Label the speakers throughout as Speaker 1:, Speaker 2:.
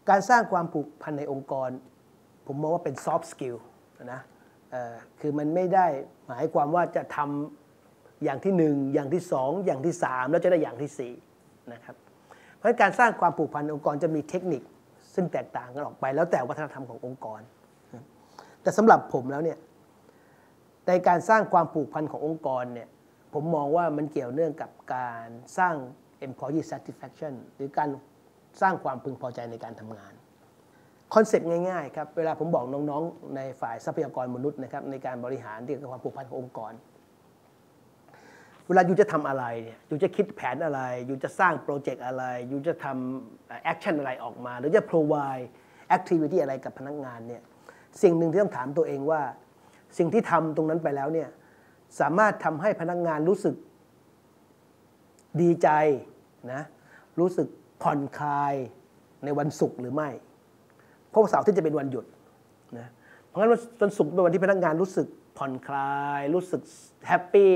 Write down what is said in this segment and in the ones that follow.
Speaker 1: การสร้างความผูกพันในองค์กรผมมองว่าเป็น soft skill นะคือมันไม่ได้หมายความว่าจะทำอย่างที่1อย่างที่2อย่างที่3แล้วจะได้อย่างที่4นะครับเพราะการสร้างความผูกพันในองค์กรจะมีเทคนิคซึ่งแตกต่างกันออกไปแล้วแต่วัฒนธรรมขององค์กรแต่สำหรับผมแล้วเนี่ยในการสร้างความผูกพันขององค์กรเนี่ยผมมองว่ามันเกี่ยวเนื่องกับการสร้าง employee satisfaction หรือการสร้างความพึงพอใจในการทำงานคอนเซ็ปต์ง่ายๆครับเวลาผมบอกน้องๆในฝ่ายทรัพยากรมนุษย์นะครับในการบริหารเรื่องความผูกพันขององค์กรเวลาอยู่จะทำอะไรเนี่ยอยู่จะคิดแผนอะไรอยู่จะสร้างโปรเจกต์อะไรอยู่จะทำแอคชั่นอะไรออกมาหรือจะ provide activity อะไรกับพนักงานเนี่ยสิ่งหนึ่งที่ต้องถามตัวเองว่าสิ่งที่ทำตรงนั้นไปแล้วเนี่ยสามารถทำให้พนักงานรู้สึกดีใจนะรู้สึกผ่อนคลายในวันศุกร์หรือไม่เพราะว่าเสาร์ที่จะเป็นวันหยุดนะเพราะงั้นวันศุกร์เป็นวันที่พนักงานรู้สึกผ่อนคลายรู้สึกแฮปปี้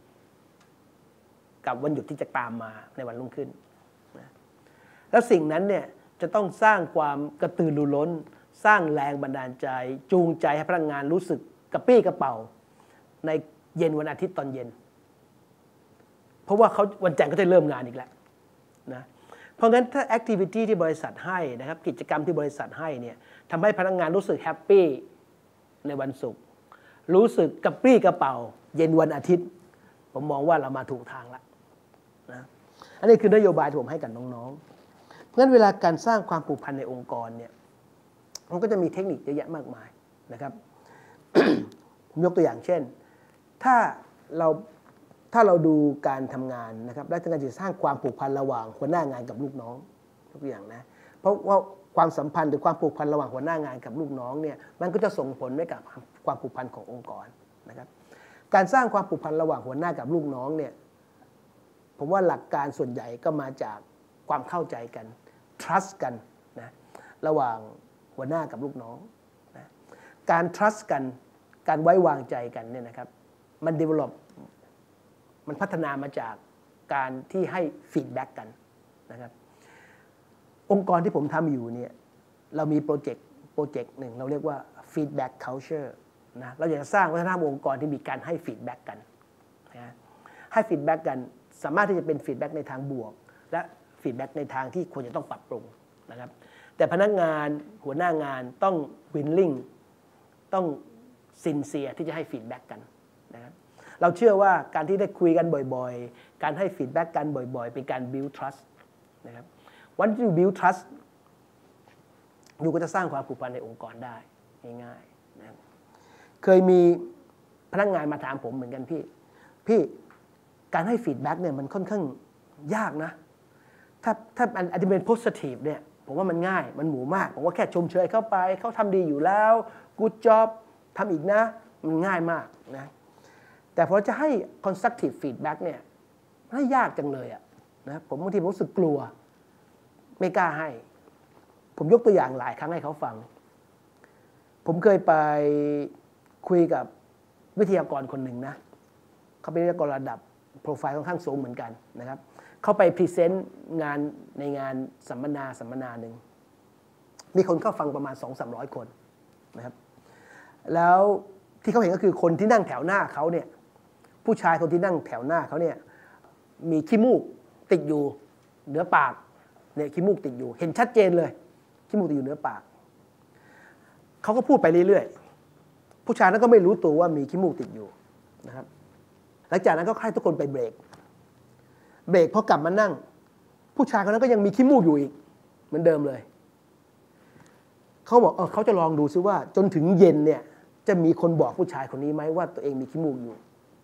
Speaker 1: กับวันหยุดที่จะตามมาในวันรุ่งขึ้นนะแล้วสิ่งนั้นเนี่ยจะต้องสร้างความกระตือรือร้นสร้างแรงบันดาลใจจูงใจให้พนักงานรู้สึกกระปี้กระเป๋าในเย็นวันอาทิตย์ตอนเย็นเพราะว่าเขาวันจันทร์ก็จะเริ่มงานอีกแล้วนะเพราะงั้นถ้าแอคทิวิตี้ที่บริษัทให้นะครับกิจกรรมที่บริษัทให้เนี่ยทำให้พนักงานรู้สึกแฮปปี้ในวันศุกร์รู้สึกกระปรี้กระเป๋าเย็นวันอาทิตย์ผมมองว่าเรามาถูกทางแล้วนะอันนี้คือนโยบายที่ผมให้กับน้องๆเพราะฉะนั้นเวลาการสร้างความผูกพันในองค์กรเนี่ยมันก็จะมีเทคนิคเยอะแยะมากมายนะครับ ผมยกตัวอย่างเช่นถ้าเราดูการทำงานนะครับและการจะสร้างความผูกพันระหว่างหัวหน้างานกับลูกน้องทุกอย่างนะเพราะว่าความสัมพันธ์หรือความผูกพันระหว่างหัวหน้างานกับลูกน้องเนี่ยมันก็จะส่งผลไปกับความผูกพันขององค์กรนะครับการสร้างความผูกพันระหว่างหัวหน้ากับลูกน้องเนี่ยผมว่าหลักการส่วนใหญ่ก็มาจากความเข้าใจกัน trust กันนะระหว่างหัวหน้ากับลูกน้องนะการ trust กันการไว้วางใจกันเนี่ยนะครับมัน develop มันพัฒนามาจากการที่ให้ฟีดแบ็กกันนะครับองค์กรที่ผมทำอยู่เนี่ยเรามีโปรเจกต์หนึ่งเราเรียกว่า feedback culture นะเราอยากจะสร้างวัฒนธรรมองค์กรที่มีการให้ฟีดแบ็กกันนะให้ฟีดแบ็กกันสามารถที่จะเป็นฟีดแบ็กในทางบวกและฟีดแบ็กในทางที่ควรจะต้องปรับปรุงนะครับแต่พนักงานหัวหน้างานต้อง willing ต้อง sincere ที่จะให้ฟีดแบ็กกันนะครับเราเชื่อว่าการที่ได้คุยกันบ่อยๆการให้ฟีดแบ็กกันบ่อยๆเป็นการ build trust นะครับวันที่ build trust อยู่ก็จะสร้างความผูกพันในองค์กรได้ง่ายๆนะครับเคยมีพนักงานมาถามผมเหมือนกันพี่การให้ฟีดแบ็กเนี่ยมันค่อนข้างยากนะถ้ามันอาจจะเป็น positive เนี่ยผมว่ามันง่ายมันหมูมากผมว่าแค่ชมเชยเข้าไปเขาทำดีอยู่แล้ว good job ทำอีกนะมันง่ายมากนะแต่พอจะให้ constructive feedback เนี่ยให้ยากจังเลยอะนะผมบางทีรู้สึกกลัวไม่กล้าให้ผมยกตัวอย่างหลายครั้งให้เขาฟังผมเคยไปคุยกับวิทยากรคนหนึ่งนะเขาเป็นวิทยากรระดับโปรไฟล์ค่อนข้างสูงเหมือนกันนะครับเขาไปพรีเซนต์งานในงานสัมมนาหนึ่งมีคนเข้าฟังประมาณ 200-300 คนนะครับแล้วที่เขาเห็นก็คือคนที่นั่งแถวหน้าเขาเนี่ยผู้ชายคนที่นั่งแถวหน้าเขาเนี่ยมีขี้มูกติดอยู่เหนือปากเนี่ยขี้มูกติดอยู่เห็นชัดเจนเลยขี้มูกติดอยู่เหนือปากเขาก็พูดไปเรื่อยๆผู้ชายนั้นก็ไม่รู้ตัวว่ามีขี้มูกติดอยู่นะครับหลังจากนั้นก็ให้ทุกคนไปเบรกพอกลับมานั่งผู้ชายคนนั้นก็ยังมีขี้มูกอยู่อีกเหมือนเดิมเลยเขาบอกเขาจะลองดูซิว่าจนถึงเย็นเนี่ยจะมีคนบอกผู้ชายคนนี้ไหมว่าตัวเองมีขี้มูกอยู่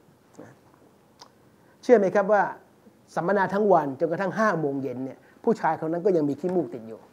Speaker 1: เชื่อไหมครับว่าสัมมนาทั้งวันจนกระทั่ง5 โมงเย็นเนี่ยผู้ชายคนนั้นก็ยังมีขี้มูกติดอยู่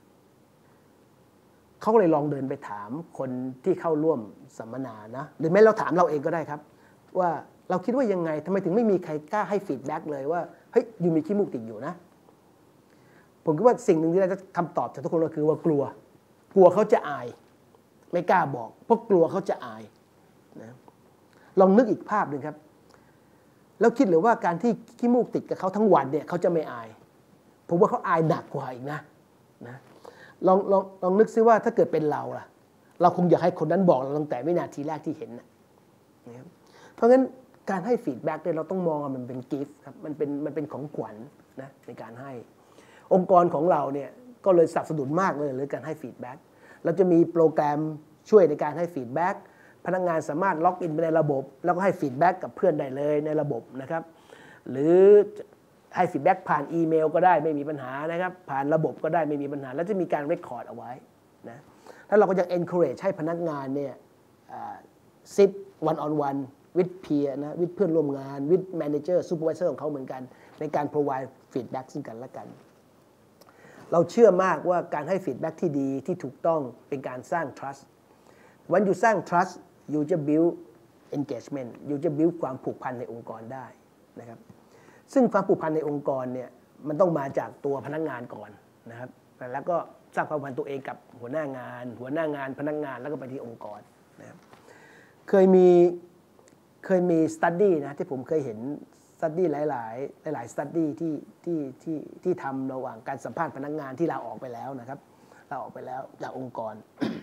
Speaker 1: เขาก็เลยลองเดินไปถามคนที่เข้าร่วมสัมมนานะหรือแม้เราถามเราเองก็ได้ครับว่าเราคิดว่ายังไงทำไมถึงไม่มีใครกล้าให้ฟีดแบ็กเลยว่าเฮ้ยอยู่มีขี้มูกติดอยู่นะผมคิดว่าสิ่งหนึ่งที่เราจะคำตอบจากทุกคนก็คือว่ากลัวเขาจะอายไม่กล้าบอกเพราะกลัวเขาจะอายนะลองนึกอีกภาพหนึ่งครับแล้วคิดหรือว่าการที่ขี้มูกติดกับเขาทั้งวันเนี่ยเขาจะไม่อายผมว่าเขาอายหนักกว่าอีกนะลองนึกซิว่าถ้าเกิดเป็นเราล่ะเราคงอยากให้คนนั้นบอกเราตั้งแต่วินาทีแรกที่เห็นนะครับเพราะงั้นการให้ฟีดแบ็กเนี่ยเราต้องมองมันเป็นกิฟต์ครับมันเป็นของขวัญนะในการให้องค์กรของเราเนี่ยก็เลยสนับสนุนมากเลยในการให้ฟีดแบ็กเราจะมีโปรแกรมช่วยในการให้ฟีดแบ็กพนักงานสามารถล็อกอินไปในระบบแล้วก็ให้ฟีดแบ็กกับเพื่อนได้เลยในระบบนะครับหรือให้ฟีดแบ็กผ่านอีเมลก็ได้ไม่มีปัญหานะครับผ่านระบบก็ได้ไม่มีปัญหาแล้วจะมีการเรคคอร์ดเอาไว้นะแล้วเราก็ยัง encourage ให้พนักงานเนี่ยsit one on one with peer นะ with เพื่อนร่วมงาน with manager supervisor ของเขาเหมือนกันในการ provide feedback ซึ่งกันและกันเราเชื่อมากว่าการให้ feedback ที่ดีที่ถูกต้องเป็นการสร้าง trust วันอยู่สร้าง trust อยู่จะ build engagement อยู่จะ build ความผูกพันในองค์กรได้นะครับซึ่งความผูกพันในองค์กรเนี่ยมันต้องมาจากตัวพนักงานก่อนนะครับแล้วก็สร้างความผูกพันตัวเองกับหัวหน้างานพนักงานแล้วก็ไปที่องค์กรนะครับเคยมี study นะที่ผมเคยเห็น study หลาย study ที่ทำระหว่างการสัมภาษณ์พนักงานที่ลาออกไปแล้วนะครับลาออกไปแล้วจากองค์กร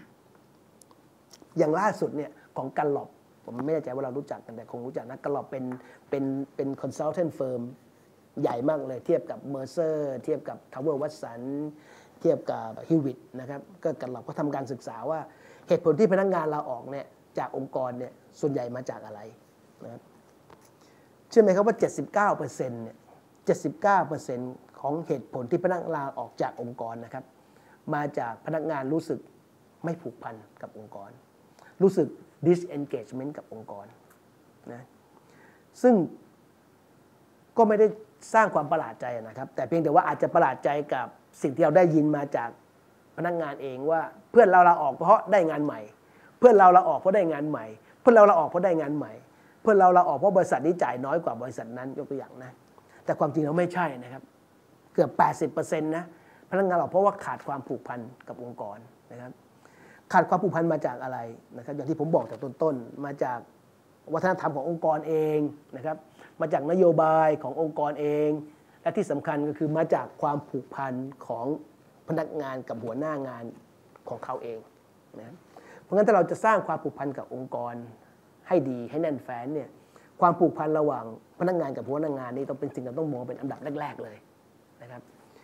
Speaker 1: อย่างล่าสุดเนี่ยของกันหลอบผมไม่แน่ใจว่าเรารู้จักกันแต่คงรู้จักนะกันหลอบเป็น consultant firm ใหญ่มากเลยเทียบกับ Mercer เทียบกับ Tower Watson เทียบกับ Hewitt นะครับก็กันหลอบก็ทำการศึกษาว่าเหตุผลที่พนักงานลาออกเนี่ยจากองค์กรเนี่ยส่วนใหญ่มาจากอะไรนะครับเชื่อไหมครับว่า 79% เนี่ย 79% ของเหตุผลที่พนักงานลาออกจากองค์กรนะครับมาจากพนักงานรู้สึกไม่ผูกพันกับองค์กรรู้สึก disengagement กับองค์กรนะซึ่งก็ไม่ได้สร้างความประหลาดใจนะครับแต่เพียงแต่ว่าอาจจะประหลาดใจกับสิ่งที่เราได้ยินมาจากพนักงานเองว่าเพื่อนเราลาออกเพราะได้งานใหม่เพื่อนเราลาออกเพราะได้งานใหม่เพื่อนเราลาออกเพราะได้งานใหม่เพื่อนเราลาออกเพราะบริษัทนี้จ่ายน้อยกว่าบริษัทนั้นยกตัวอย่างนะแต่ความจริงเราไม่ใช่นะครับเกือบ 80% นะพนักงานลาออกเพราะว่าขาดความผูกพันกับองค์กรนะครับขาดความผูกพันมาจากอะไรนะครับอย่างที่ผมบอกจากต้นๆมาจากวัฒนธรรมขององค์กรเองนะครับมาจากนโยบายขององค์กรเองและที่สำคัญก็คือมาจากความผูกพันของพนักงานกับหัวหน้างานของเขาเองนะเพราะงั้นถ้าเราจะสร้างความผูกพันกับองค์กรให้ดีให้แน่นแฟ้นเนี่ยความผูกพันระหว่างพนักงานกับหัวหน้างานนี่ต้องเป็นสิ่งที่ต้องมองเป็นอันดับแรกๆเลยนะครับ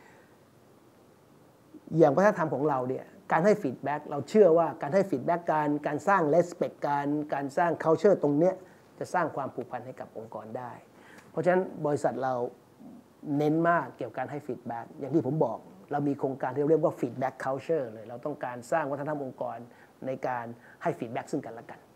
Speaker 1: อย่างวัฒนธรรมของเราเนี่ยการให้ฟีดแบ็กเราเชื่อว่าการให้ฟีดแบ็กการสร้างเลสเปคการสร้าง culture ตรงเนี้ยจะสร้างความผูกพันให้กับองค์กรได้เพราะฉะนั้นบริษัทเราเน้นมากเกี่ยวกับการให้ฟีดแบ็กอย่างที่ผมบอกเรามีโครงการที่เรียกว่า feedback culture เลยเราต้องการสร้างวัฒนธรรมองค์กรในการให้ฟีดแบ็กซึ่งกันและกัน